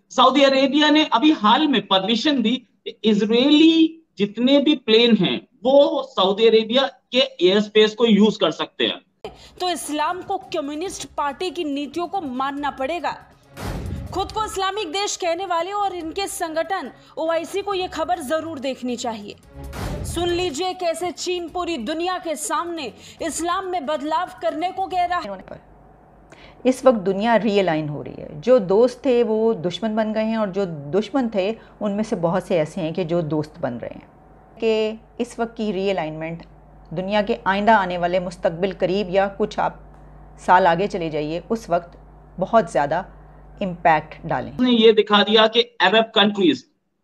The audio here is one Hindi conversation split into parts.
सऊदी अरेबिया ने अभी हाल में परमिशन दी, इजरायली जितने भी प्लेन हैं वो सऊदी अरेबिया के एयर स्पेस को यूज कर सकते हैं। तो इस्लाम को कम्युनिस्ट पार्टी की नीतियों को मानना पड़ेगा। खुद को इस्लामिक देश कहने वाले और इनके संगठन ओआईसी को यह खबर जरूर देखनी चाहिए। सुन लीजिए कैसे चीन पूरी दुनिया के सामने इस्लाम में बदलाव करने को कह रहा है। इस वक्त दुनिया रीअलाइन हो रही है। जो दोस्त थे वो दुश्मन बन गए हैं और जो दुश्मन थे उनमें से बहुत से ऐसे हैं कि जो दोस्त बन रहे हैं। कि इस वक्त की रीअलाइनमेंट दुनिया के आइंदा आने वाले मुस्तकबिल करीब या कुछ आप साल आगे चले जाइए, उस वक्त बहुत ज़्यादा इम्पैक्ट डालें। ने ये दिखा दिया कि अरब कंट्रीज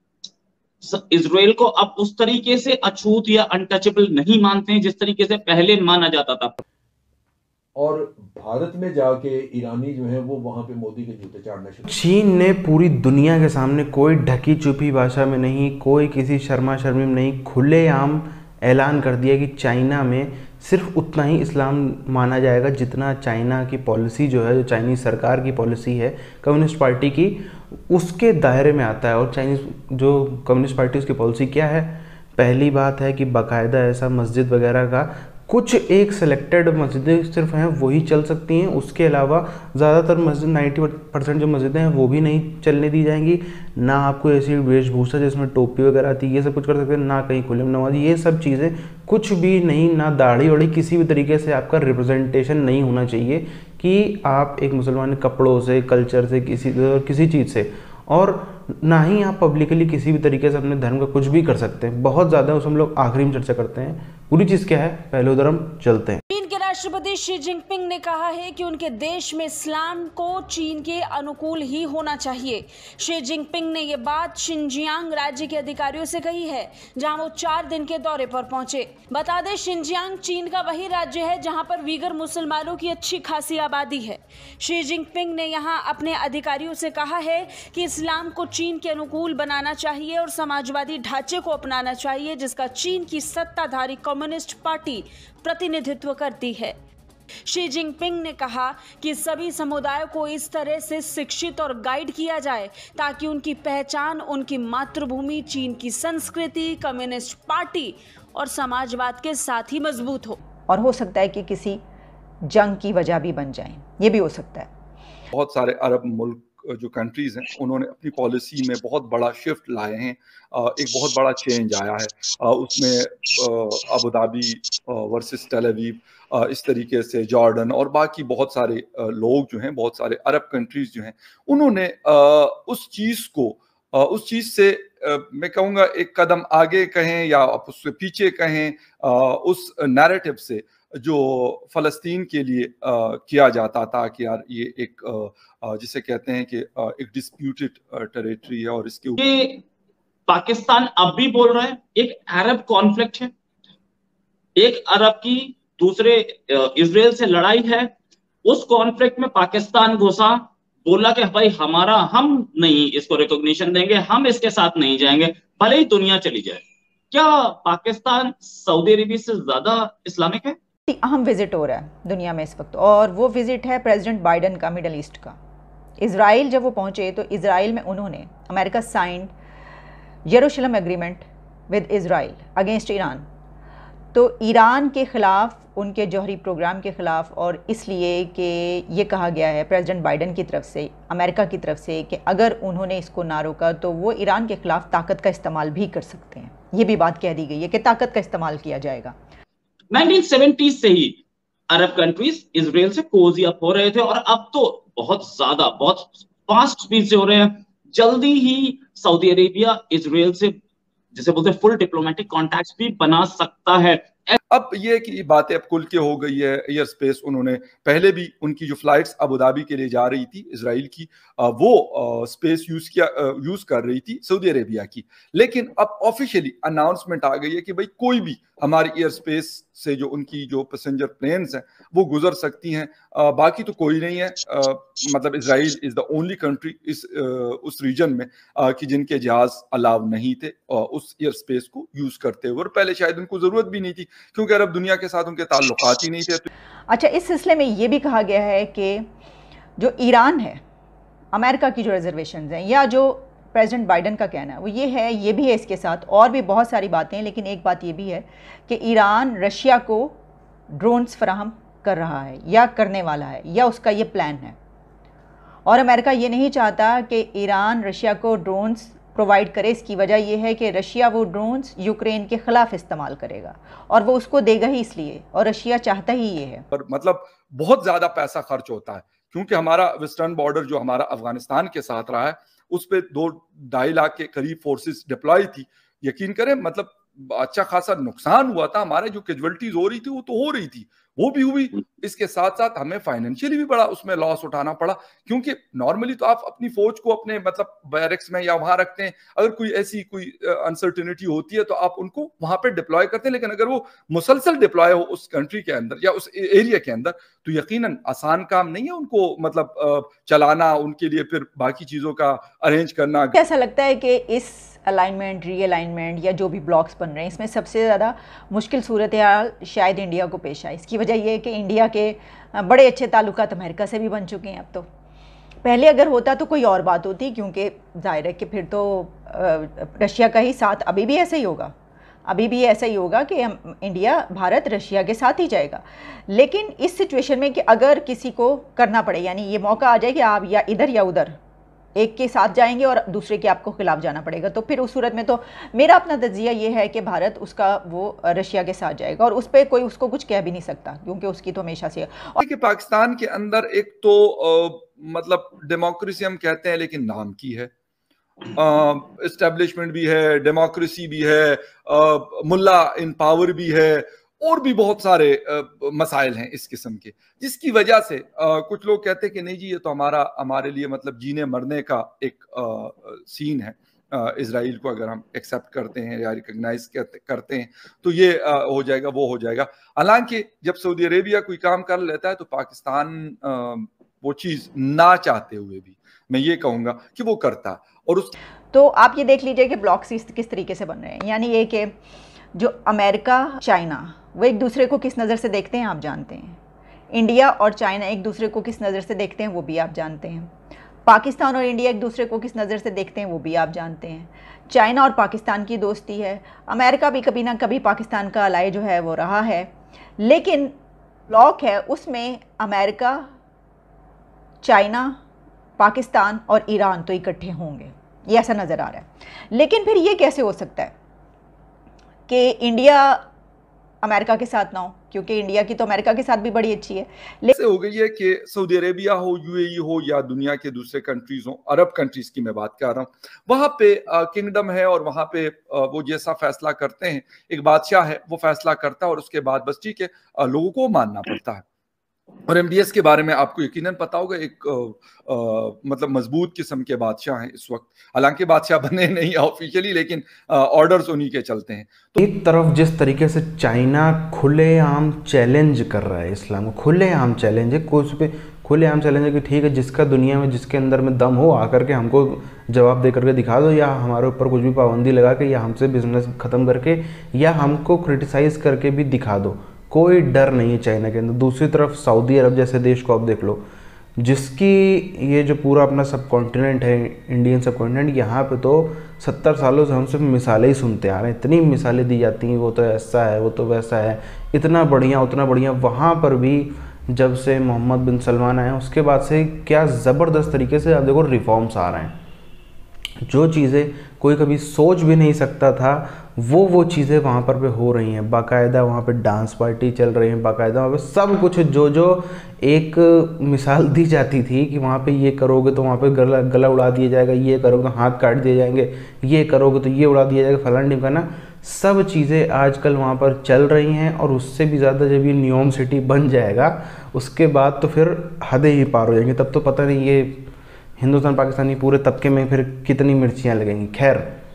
इजराइल को अब उस तरीके से अछूत या अनटचेबल नहीं मानते हैं जिस तरीके से पहले माना जाता था। और भारत में जाके ईरानी जो है वो वहां पे मोदी के जूते चाटना शुरू। चीन ने पूरी दुनिया के सामने कोई ढकी छुपी भाषा में नहीं, कोई किसी शर्मा शर्मी में नहीं, खुलेआम ऐलान कर दिया कि चाइना में सिर्फ उतना ही इस्लाम माना जाएगा जितना चाइना की पॉलिसी जो है, जो चाइनीज़ सरकार की पॉलिसी है कम्युनिस्ट पार्टी की, उसके दायरे में आता है। और चाइनीज़ जो कम्युनिस्ट पार्टी उसकी पॉलिसी क्या है? पहली बात है कि बाकायदा ऐसा मस्जिद वगैरह का कुछ एक सिलेक्टेड मस्जिदें सिर्फ हैं वही चल सकती हैं, उसके अलावा ज़्यादातर मस्जिद 90% जो मस्जिदें हैं वो भी नहीं चलने दी जाएंगी। ना आपको ऐसी वेशभूषा जिसमें टोपी वगैरह आती है ये सब कुछ कर सकते हैं, ना कहीं खुले में नमाज़ी, ये सब चीज़ें कुछ भी नहीं। ना दाढ़ी वाड़ी किसी भी तरीके से आपका रिप्रेजेंटेशन नहीं होना चाहिए कि आप एक मुसलमान कपड़ों से, कल्चर से, किसी चीज़ से, और ना ही आप पब्लिकली किसी भी तरीके से अपने धर्म का कुछ भी कर सकते हैं। बहुत ज़्यादा उस हम लोग आखिरी में चर्चा करते हैं। पूरी चीज़ क्या है पहले उधर हम चलते हैं। चीन के राष्ट्रपति शी जिनपिंग ने कहा है कि उनके देश में इस्लाम को चीन के अनुकूल ही होना चाहिए। शी जिनपिंग ने यह बात शिनजियांग राज्य के अधिकारियों से कही है जहां वो 4 दिन के दौरे पर पहुंचे। बता दें शिनजियांग चीन का वही राज्य है जहां पर वीगर मुसलमानों की अच्छी खासी आबादी है। शी जिनपिंग ने यहां अपने अधिकारियों से कहा है कि इस्लाम को चीन के अनुकूल बनाना चाहिए और समाजवादी ढांचे को अपनाना चाहिए जिसका चीन की सत्ताधारी कम्युनिस्ट पार्टी प्रतिनिधित्व करती है। शी जिनपिंग ने कहा कि सभी समुदायों को इस तरह से शिक्षित और गाइड किया जाए ताकि उनकी पहचान उनकी मातृभूमि चीन की संस्कृति, कम्युनिस्ट पार्टी और समाजवाद के साथ ही मजबूत हो। और हो सकता है कि किसी जंग की वजह भी बन जाए, ये भी हो सकता है। बहुत सारे अरब मुल्क जो कंट्रीज हैं उन्होंने अपनी पॉलिसी में बहुत बड़ा शिफ्ट लाए हैं। एक बहुत बड़ा चेंज आया है उसमें Abu Dhabi versus Tel Aviv, इस तरीके से जॉर्डन और बाकी बहुत सारे लोग जो हैं, बहुत सारे अरब कंट्रीज जो हैं, उन्होंने उस चीज़ से मैं कहूँगा एक कदम आगे कहें या आप उससे पीछे कहें, उस नैरेटिव से जो फ़लस्तीन के लिए किया जाता था कि यार ये एक जिसे कहते हैं कि एक डिस्प्यूटेड टेरिटरी है और इसके ऊपर पाकिस्तान अब भी बोल रहा है एक अरब कॉन्फ्लिक्ट है, एक अरब की दूसरे इजराइल से लड़ाई है। उस कॉन्फ्लिक्ट में पाकिस्तान घुसा, बोला कि भाई हम नहीं इसको रिकॉग्निशन देंगे, हम इसके साथ नहीं जाएंगे भले ही दुनिया चली जाए। क्या पाकिस्तान सऊदी अरेबिया से ज्यादा इस्लामिक है? अहम विजिट हो रहा है दुनिया में इस वक्त और वो विजिट है प्रेसिडेंट बाइडेन का मिडल ईस्ट का। इजराइल जब वो पहुंचे तो इजराइल में उन्होंने अमेरिका साइंड यरूशलेम agreement with Israel against Iran. तो ईरान के ख़िलाफ़, उनके जौहरी प्रोग्राम के ख़िलाफ़, और इसलिए कि ये कहा गया है प्रेसिडेंट बाइडेन की तरफ से, अमेरिका की तरफ से, कि अगर उन्होंने इसको ना रोका तो वो ईरान के ख़िलाफ़ ताकत का इस्तेमाल भी कर सकते हैं। ये भी बात कह दी गई है कि ताकत का इस्तेमाल किया जाएगा। 1970s से ही अरब कंट्रीज इजराइल से कोजी अप हो रहे थे और अब तो बहुत फास्ट स्पीड से हो रहे हैं। जल्दी ही सऊदी अरेबिया इजराइल से जिसे बोलते हैं फुल डिप्लोमेटिक कॉन्टैक्ट्स भी बना सकता है। अब ये कि बातें अब खुल के हो गई है एयर स्पेस। उन्होंने पहले भी उनकी जो फ्लाइट्स अबू धाबी के लिए जा रही थी इजराइल की, वो स्पेस यूज कर रही थी सऊदी अरेबिया की। लेकिन अब ऑफिशियली अनाउंसमेंट आ गई है कि भाई कोई भी हमारी एयर स्पेस से जो उनकी जो पैसेंजर प्लेन्स हैं वो गुजर सकती हैं, बाकी तो कोई नहीं है। मतलब Israel is the only country उस रीजन में कि जिनके जहाज अलाउ नहीं थे उस एयर स्पेस को यूज करते हुए, और पहले शायद उनको जरूरत भी नहीं थी क्योंकि अरब दुनिया के साथ उनके ताल्लुकात ही नहीं थे। अच्छा, इस सिलसिले में ये भी कहा गया है कि जो ईरान है अमेरिका की जो रिजर्वेशंस हैं या जो प्रेसिडेंट बाइडन का कहना है वो ये है, ये भी है इसके साथ और भी बहुत सारी बातें हैं, लेकिन एक बात ये भी है कि ईरान रशिया को ड्रोन्स फराहम कर रहा है या करने वाला है या उसका ये प्लान है। और अमेरिका ये नहीं चाहता कि ईरान रशिया को ड्रोन्स प्रोवाइड करे। इसकी वजह यह है कि रशिया वो ड्रोन्स यूक्रेन के ख़िलाफ़ इस्तेमाल करेगा और वो उसको देगा ही इसलिए, और रशिया चाहता ही ये है। पर मतलब बहुत ज़्यादा पैसा खर्च होता है, क्योंकि हमारा वेस्टर्न बॉर्डर जो हमारा अफगानिस्तान के साथ रहा है उस पर 2-2.5 लाख के करीब फोर्सेस डिप्लॉय थी। यकीन करें मतलब अच्छा खासा नुकसान हुआ था, हमारे जो कैजुअलिटीज हो रही थी वो तो हो रही थी, वो भी हुई। इसके साथ साथ हमें फाइनेंशियली भी बड़ा उसमें लॉस उठाना पड़ा, क्योंकि नॉर्मली तो आप अपनी फौज को अपने मतलब बैरक्स में या वहां रखते हैं, अगर कोई ऐसी कोई अनसर्टेनिटी होती है तो आप उनको वहां पे डिप्लॉय करते हैं, लेकिन अगर वो मुसलसल डिप्लॉय हो उस कंट्री के अंदर या उस एरिया के अंदर तो यकीनन आसान काम नहीं है उनको मतलब चलाना, उनके लिए फिर बाकी चीजों का अरेंज करना। ऐसा लगता है कि इस अलाइनमेंट, रीअलाइनमेंट या जो भी ब्लॉक्स बन रहे हैं इसमें सबसे ज़्यादा मुश्किल सूरत हाल शायद इंडिया को पेश आए। इसकी वजह यह है कि इंडिया के बड़े अच्छे ताल्लुकात अमेरिका से भी बन चुके हैं अब तो। पहले अगर होता तो कोई और बात होती, क्योंकि जाहिर है कि फिर तो रशिया का ही साथ अभी भी ऐसा ही होगा, अभी भी ऐसा ही होगा कि इंडिया भारत रशिया के साथ ही जाएगा। लेकिन इस सिचुएशन में कि अगर किसी को करना पड़े, यानी ये मौका आ जाए कि आप या इधर या उधर एक के साथ जाएंगे और दूसरे के आपको खिलाफ जाना पड़ेगा, तो फिर उस सूरत में तो मेरा अपना तज्जिया ये है कि भारत उसका वो रशिया के साथ जाएगा और उस पर कोई उसको कुछ कह भी नहीं सकता, क्योंकि उसकी तो हमेशा से। और कि पाकिस्तान के अंदर एक तो मतलब डेमोक्रेसी हम कहते हैं लेकिन नाम की है, एस्टेब्लिशमेंट भी है, डेमोक्रेसी भी है, मुल्ला इन पावर भी है, और भी बहुत सारे मसाइल हैं इस किस्म के, जिसकी वजह से कुछ लोग कहते हैं कि नहीं जी ये तो हमारे लिए मतलब जीने मरने का एक सीन है। इजराइल को अगर हम एक्सेप्ट करते हैं या रिकग्नाइज करते हैं तो ये हो जाएगा, वो हो जाएगा। हालांकि जब सऊदी अरेबिया कोई काम कर लेता है तो पाकिस्तान वो चीज़ ना चाहते हुए भी मैं ये कहूँगा कि वो करता। और उस तो आप ये देख लीजिए कि ब्लॉक्स किस तरीके से बन रहे हैं, यानी ये कि जो अमेरिका चाइना वो एक दूसरे को किस नज़र से देखते हैं आप जानते हैं, इंडिया और चाइना एक दूसरे को किस नज़र से देखते हैं वो भी आप जानते हैं, पाकिस्तान और इंडिया एक दूसरे को किस नज़र से देखते हैं वो भी आप जानते हैं। चाइना और पाकिस्तान की दोस्ती है, अमेरिका भी कभी ना कभी पाकिस्तान का अलाय जो है वो रहा है, लेकिन ब्लॉक है उसमें अमेरिका, चाइना, पाकिस्तान और ईरान तो इकट्ठे होंगे, ये ऐसा नज़र आ रहा है। लेकिन फिर ये कैसे हो सकता है कि इंडिया अमेरिका के साथ ना हो, क्योंकि इंडिया की तो अमेरिका के साथ भी बड़ी अच्छी है। लेकिन हो गई है कि सऊदी अरेबिया हो, यूएई हो या दुनिया के दूसरे कंट्रीज हो, अरब कंट्रीज की मैं बात कर रहा हूँ, वहां पे किंगडम है और वहां पे वो जैसा फैसला करते हैं, एक बादशाह है वो फैसला करता है और उसके बाद बस ठीक है लोगों को मानना पड़ता है। और एमडीएस के बारे में आपको यकीनन पता होगा, एक मतलब मजबूत किस्म के बादशाह हैं इस वक्त, हालांकि बादशाह बने नहीं ऑफिशियली, लेकिन ऑर्डर्स उन्हीं के चलते हैं। तो एक तरफ जिस तरीके से चाइना खुलेआम चैलेंज कर रहा है इस्लाम को, खुलेआम चैलेंज है, कुछ पे खुलेआम चैलेंज है कि ठीक है जिसका दुनिया में जिसके अंदर में दम हो आकर के हमको जवाब दे करके दिखा दो, या हमारे ऊपर कुछ भी पाबंदी लगा के, या हमसे बिजनेस ख़त्म करके, या हमको क्रिटिसाइज़ करके भी दिखा दो, कोई डर नहीं है चाइना के अंदर। दूसरी तरफ सऊदी अरब जैसे देश को आप देख लो, जिसकी ये जो पूरा अपना सब कॉन्टिनेंट है, इंडियन सब कॉन्टिनेंट, यहाँ पे तो 70 सालों से हम सिर्फ मिसालें ही सुनते आ रहे हैं, इतनी मिसालें दी जाती हैं, वो तो ऐसा है, वो तो वैसा है, इतना बढ़िया उतना बढ़िया। वहाँ पर भी जब से मोहम्मद बिन सलमान आए उसके बाद से क्या ज़बरदस्त तरीके से आप देखो रिफॉर्म्स आ रहे हैं, जो चीज़ें कोई कभी सोच भी नहीं सकता था वो चीज़ें वहाँ पर हो रही हैं। बाकायदा वहाँ पे डांस पार्टी चल रही है, बाकायदा वहाँ पे सब कुछ जो एक मिसाल दी जाती थी कि वहाँ पे ये करोगे तो वहाँ पे गला उड़ा दिया जाएगा, ये करोगे तो हाथ काट दिए जाएंगे, ये करोगे तो ये उड़ा दिया जाएगा, फलाना ढिमकाना, सब चीज़ें आजकल वहाँ पर चल रही हैं। और उससे भी ज़्यादा जब ये न्यूयॉर्क सिटी बन जाएगा उसके बाद तो फिर हदें ही पार हो जाएंगी, तब तो पता नहीं ये हिंदुस्तान पाकिस्तानी पूरे तबके में फिर कितनी मिर्चियाँ लगेंगी। खैर,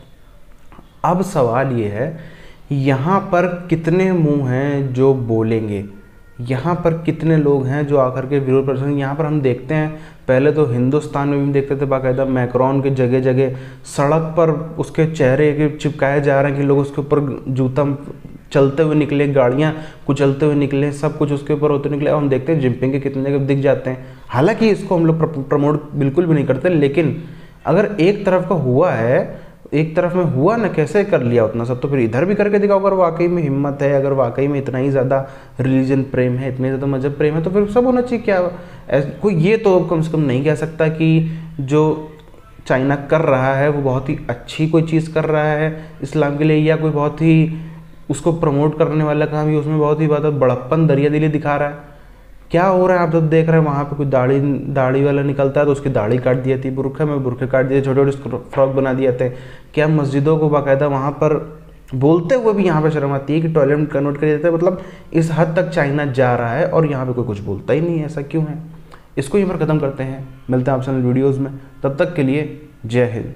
अब सवाल ये है यहाँ पर कितने मुंह हैं जो बोलेंगे, यहाँ पर कितने लोग हैं जो आकर के विरोध प्रदर्शन। यहाँ पर हम देखते हैं, पहले तो हिंदुस्तान में भी देखते थे बाकायदा मैक्रोन के जगह जगह सड़क पर उसके चेहरे के चिपकाए जा रहे हैं कि लोग उसके ऊपर जूता चलते हुए निकले, गाड़ियाँ कुचलते हुए निकले, सब कुछ उसके ऊपर होते निकले। और हम देखते हैं जिनपिंग के कितने जगह दिख जाते हैं, हालांकि इसको हम लोग प्रमोट बिल्कुल भी नहीं करते, लेकिन अगर एक तरफ का हुआ है, एक तरफ में हुआ ना, कैसे कर लिया उतना सब, तो फिर इधर भी करके दिखाओ। अगर वाकई में हिम्मत है, अगर वाकई में इतना ही ज़्यादा रिलीजन प्रेम है, इतने ज़्यादा मजहब प्रेम है, तो फिर सब होना चाहिए। क्या कोई ये तो कम से कम नहीं कह सकता कि जो चाइना कर रहा है वो बहुत ही अच्छी कोई चीज़ कर रहा है इस्लाम के लिए, या कोई बहुत ही उसको प्रमोट करने वाला काम, ये उसमें बहुत ही बड़प्पन दरिया दिली दिखा रहा है। क्या हो रहा है आप जब देख रहे हैं, वहाँ पे कोई दाढ़ी वाला निकलता है तो उसकी दाढ़ी काट दी जाती है, बुरखे में बुरखे काट दिए, छोटे छोटे फ्रॉक बना दिए जाते हैं। क्या मस्जिदों को बाकायदा वहाँ पर बोलते हुए भी यहाँ पे शर्म आती है कि टॉयलेट में कन्वर्ट कर देते हैं। मतलब इस हद तक चाइना जा रहा है और यहाँ पे कोई कुछ बोलता ही नहीं है। ऐसा क्यों है? इसको यहीं पर ख़त्म करते हैं। मिलते हैं आपसे वीडियोज़ में, तब तक के लिए जय हिंद।